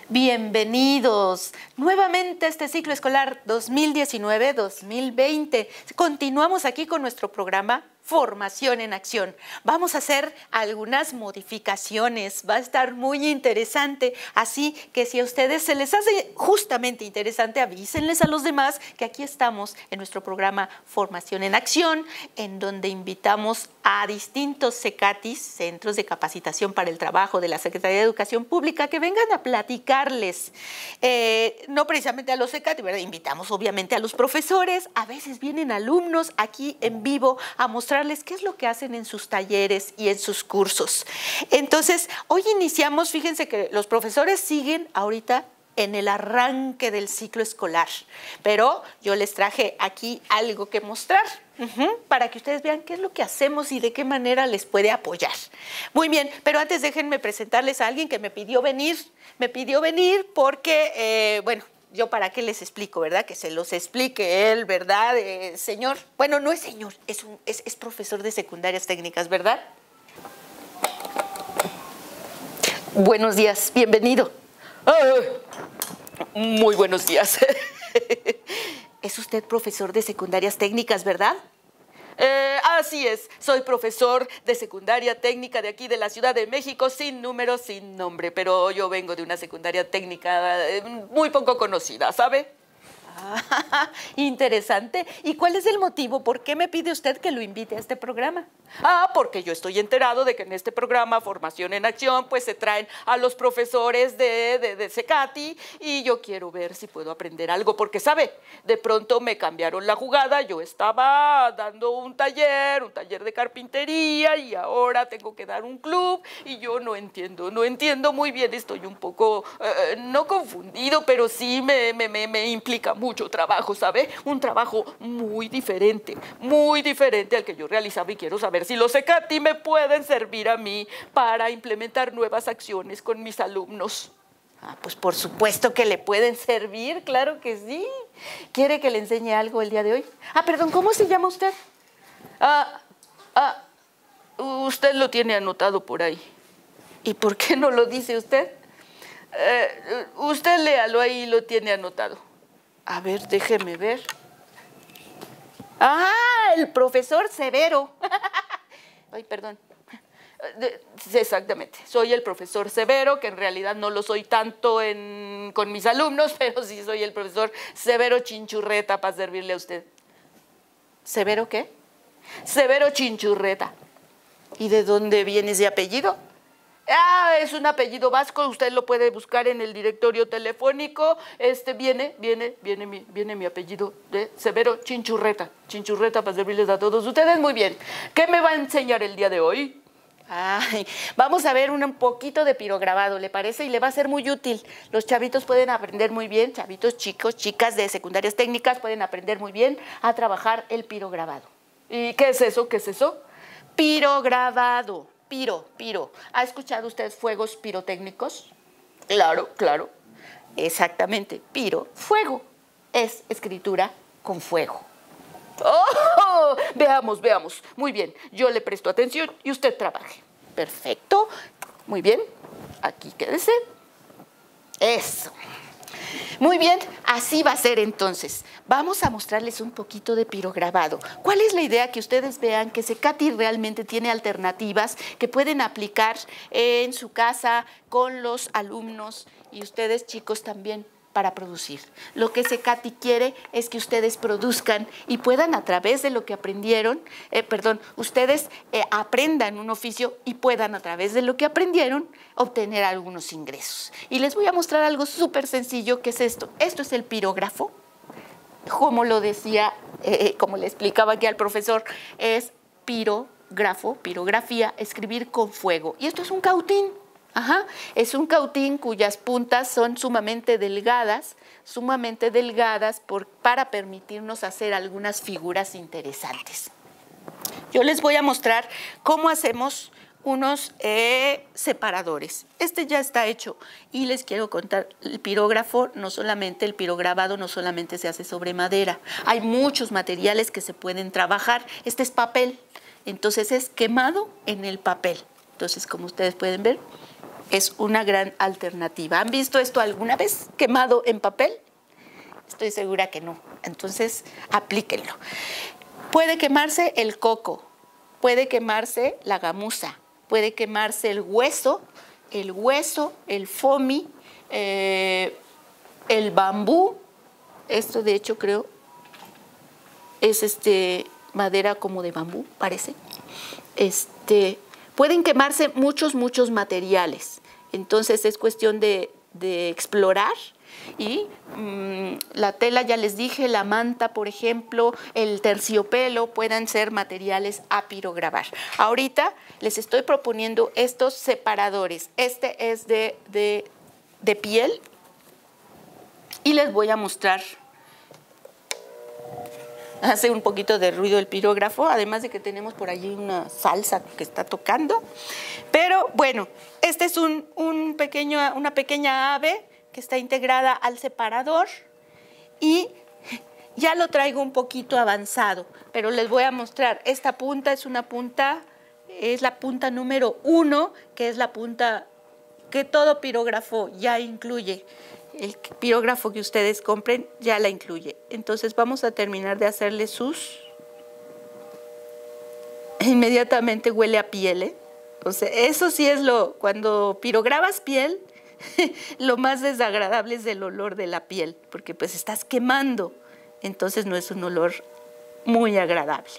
Bienvenidos nuevamente a este ciclo escolar 2019-2020. Continuamos aquí con nuestro programa Formación en Acción. Vamos a hacer algunas modificaciones, va a estar muy interesante, así que si a ustedes se les hace justamente interesante, avísenles a los demás que aquí estamos en nuestro programa Formación en Acción, en donde invitamos a distintos CECATIs, Centros de Capacitación para el Trabajo de la Secretaría de Educación Pública, que vengan a platicarles, no precisamente a los CECATIs, ¿verdad? Invitamos obviamente a los profesores, a veces vienen alumnos aquí en vivo a mostrarles qué es lo que hacen en sus talleres y en sus cursos. Entonces, hoy iniciamos, fíjense que los profesores siguen ahorita en el arranque del ciclo escolar, pero yo les traje aquí algo que mostrar para que ustedes vean qué es lo que hacemos y de qué manera les puede apoyar. Muy bien, pero antes déjenme presentarles a alguien que me pidió venir porque, bueno, yo para qué les explico, ¿verdad? Que se los explique él, ¿verdad? Señor, bueno, no es señor, es profesor de secundarias técnicas, ¿verdad? Buenos días, bienvenido. Muy buenos días. ¿Es usted profesor de secundarias técnicas, verdad? Así es, soy profesor de secundaria técnica de aquí de la Ciudad de México, sin número, sin nombre, pero yo vengo de una secundaria técnica muy poco conocida, ¿sabe? Interesante. ¿Y cuál es el motivo? ¿Por qué me pide usted que lo invite a este programa? Porque yo estoy enterado de que en este programa, Formación en Acción, pues se traen a los profesores de CECATI y yo quiero ver si puedo aprender algo, porque, ¿sabe? De pronto me cambiaron la jugada, yo estaba dando un taller de carpintería y ahora tengo que dar un club y yo no entiendo muy bien, estoy un poco, no confundido, pero sí me implica mucho trabajo, ¿sabe? Un trabajo muy diferente al que yo realizaba y quiero saber si los CECATI me pueden servir a mí para implementar nuevas acciones con mis alumnos. Pues por supuesto que le pueden servir, claro que sí. ¿Quiere que le enseñe algo el día de hoy? Perdón, ¿cómo se llama usted? Usted lo tiene anotado por ahí. ¿Y por qué no lo dice usted? Usted léalo ahí, lo tiene anotado. A ver, déjeme ver. El profesor Severo. Ay, perdón. Exactamente, soy el profesor Severo, que en realidad no lo soy tanto con mis alumnos, pero sí soy el profesor Severo Chinchurreta para servirle a usted. ¿Severo qué? Severo Chinchurreta. ¿Y de dónde viene ese apellido? Es un apellido vasco, usted lo puede buscar en el directorio telefónico. Viene mi apellido de Severo Chinchurreta. Chinchurreta para servirles a todos ustedes. Muy bien. ¿Qué me va a enseñar el día de hoy? Vamos a ver un poquito de pirograbado, ¿le parece? Y le va a ser muy útil. Los chavitos pueden aprender muy bien, chavitos chicos, chicas de secundarias técnicas pueden aprender muy bien a trabajar el pirograbado. ¿Y qué es eso? ¿Qué es eso? Pirograbado. Piro. ¿Ha escuchado usted fuegos pirotécnicos? Claro. Exactamente. Fuego. Es escritura con fuego. Veamos. Muy bien. Yo le presto atención y usted trabaje. Perfecto. Muy bien. Aquí quédese. Eso. Muy bien, así va a ser entonces. Vamos a mostrarles un poquito de pirograbado. ¿Cuál es la idea? Que ustedes vean que CECATI realmente tiene alternativas que pueden aplicar en su casa con los alumnos y ustedes chicos también para producir. Lo que CECATI quiere es que ustedes produzcan y puedan a través de lo que aprendieron, ustedes aprendan un oficio y puedan a través de lo que aprendieron obtener algunos ingresos. Y les voy a mostrar algo súper sencillo que es esto. Esto es el pirógrafo. Como lo decía, como le explicaba aquí al profesor, es pirógrafo, pirografía, escribir con fuego. Y esto es un cautín. Es un cautín cuyas puntas son sumamente delgadas para permitirnos hacer algunas figuras interesantes. Yo les voy a mostrar cómo hacemos unos separadores. Este ya está hecho y les quiero contar, el pirografo, el pirograbado no solamente se hace sobre madera, hay muchos materiales que se pueden trabajar. Este es papel, entonces es quemado en el papel. Entonces, como ustedes pueden ver, es una gran alternativa. ¿Han visto esto alguna vez quemado en papel? Estoy segura que no. Entonces, aplíquenlo. Puede quemarse el coco, puede quemarse la gamuza, puede quemarse el hueso, el foamy, el bambú. Esto de hecho creo es madera como de bambú, parece. Pueden quemarse muchos materiales. Entonces es cuestión de explorar. Y la tela, ya les dije, la manta, por ejemplo, el terciopelo, puedan ser materiales a pirograbar. Ahorita les estoy proponiendo estos separadores. Este es de piel y les voy a mostrar. Hace un poquito de ruido el pirógrafo, además de que tenemos por allí una salsa que está tocando. Pero bueno, este es una pequeña ave que está integrada al separador y ya lo traigo un poquito avanzado, pero les voy a mostrar. Esta punta es la punta número 1, que es la punta que todo pirógrafo ya incluye. El pirógrafo que ustedes compren ya la incluye. Entonces vamos a terminar de hacerle sus... Inmediatamente huele a piel, ¿eh? O sea, eso sí es cuando pirograbas piel, lo más desagradable es el olor de la piel, porque pues estás quemando, entonces no es un olor muy agradable.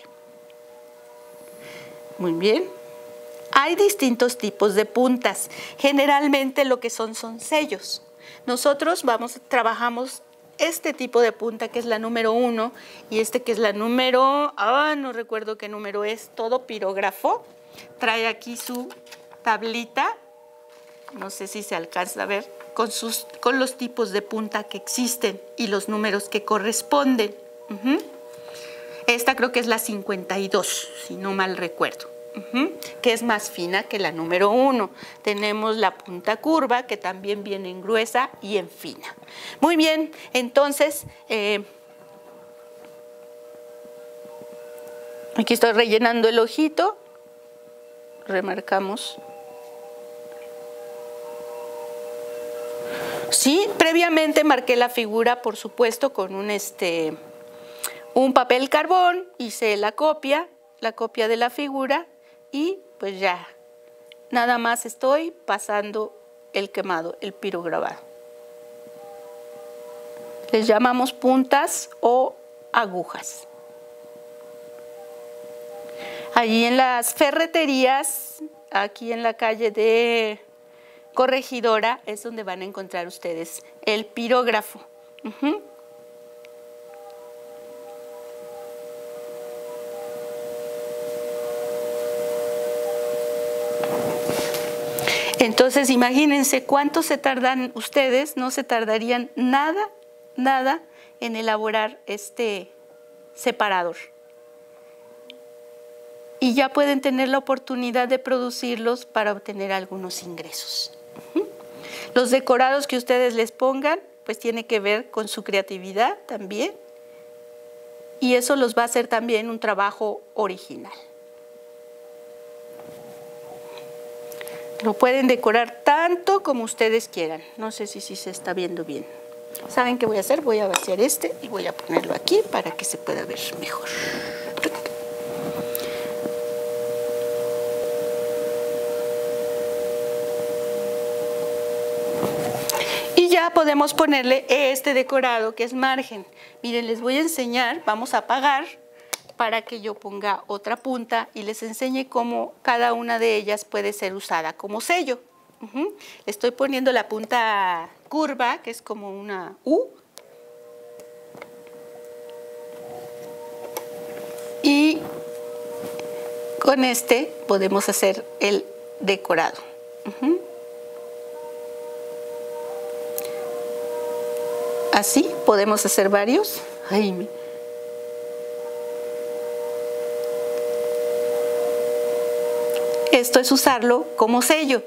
Muy bien. Hay distintos tipos de puntas. Generalmente lo que son sellos. Nosotros trabajamos este tipo de punta que es la número 1 y que es la número, no recuerdo qué número es, todo pirógrafo. Trae aquí su tablita, no sé si se alcanza a ver, con los tipos de punta que existen y los números que corresponden. Esta creo que es la 52, si no mal recuerdo. Que es más fina que la número 1. Tenemos la punta curva, que también viene en gruesa y en fina. Muy bien, entonces, aquí estoy rellenando el ojito, remarcamos. Sí, previamente marqué la figura, por supuesto, con un papel carbón, hice la copia de la figura. Y pues ya, nada más estoy pasando el quemado, el pirograbado. Les llamamos puntas o agujas. Allí en las ferreterías, aquí en la calle de Corregidora, es donde van a encontrar ustedes el pirógrafo. Entonces, imagínense cuánto se tardan ustedes, no se tardarían nada en elaborar este separador. Y ya pueden tener la oportunidad de producirlos para obtener algunos ingresos. Los decorados que ustedes les pongan, pues tiene que ver con su creatividad también. Y eso los va a hacer también un trabajo original. Lo pueden decorar tanto como ustedes quieran. No sé si se está viendo bien. ¿Saben qué voy a hacer? Voy a vaciar y voy a ponerlo aquí para que se pueda ver mejor. Y ya podemos ponerle este decorado que es margen. Miren, les voy a enseñar, vamos a apagar para que yo ponga otra punta y les enseñe cómo cada una de ellas puede ser usada como sello. Estoy poniendo la punta curva, que es como una U. Y con podemos hacer el decorado. Así podemos hacer varios. Esto es usarlo como sello,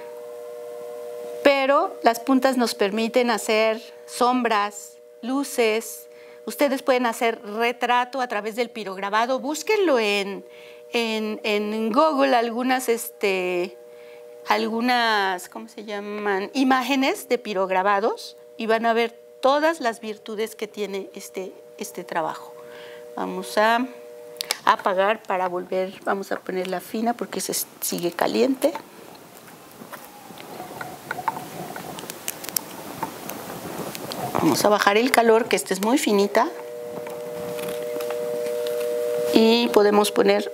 pero las puntas nos permiten hacer sombras, luces. Ustedes pueden hacer retrato a través del pirograbado. Búsquenlo en Google, algunas algunas, ¿cómo se llaman? Imágenes de pirograbados y van a ver todas las virtudes que tiene este trabajo. Vamos a apagar para volver, vamos a ponerla fina porque se sigue caliente. Vamos a bajar el calor, que esta es muy finita. Y podemos poner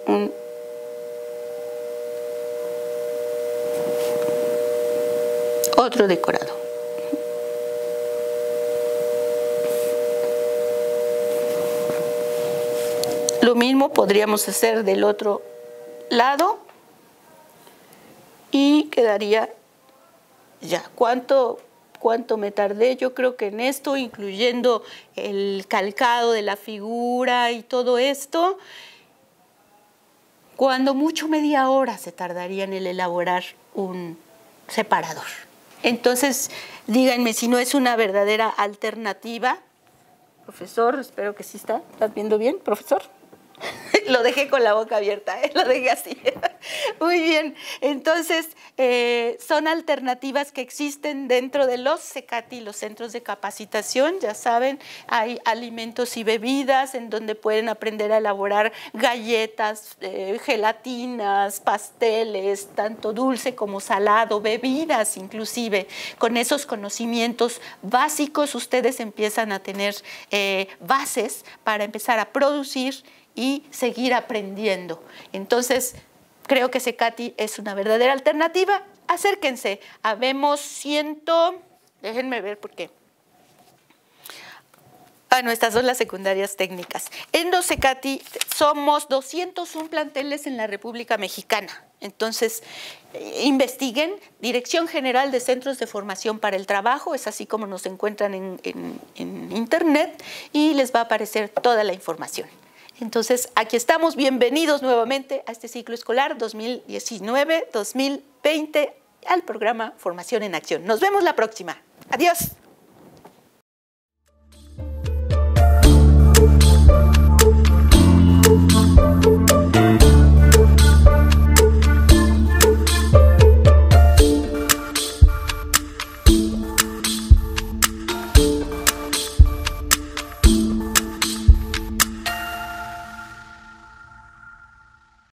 otro decorado. Lo mismo podríamos hacer del otro lado y quedaría ya. ¿Cuánto me tardé? Yo creo que en esto, incluyendo el calcado de la figura y todo esto, cuando mucho media hora se tardaría en el elaborar un separador. Entonces, díganme si no es una verdadera alternativa. Profesor, espero que sí está. ¿Estás viendo bien, profesor? Lo dejé con la boca abierta, lo dejé así. Muy bien, entonces son alternativas que existen dentro de los CECATI, los centros de capacitación. Ya saben, hay alimentos y bebidas en donde pueden aprender a elaborar galletas, gelatinas, pasteles, tanto dulce como salado, bebidas inclusive. Con esos conocimientos básicos ustedes empiezan a tener bases para empezar a producir y seguir aprendiendo. Entonces, creo que CECATI es una verdadera alternativa. Acérquense. Habemos déjenme ver por qué. No, estas son las secundarias técnicas. En los CECATI somos 201 planteles en la República Mexicana. Entonces, investiguen. Dirección General de Centros de Formación para el Trabajo, es así como nos encuentran en internet y les va a aparecer toda la información. Entonces, aquí estamos. Bienvenidos nuevamente a este ciclo escolar 2019-2020 al programa Formación en Acción. Nos vemos la próxima. Adiós.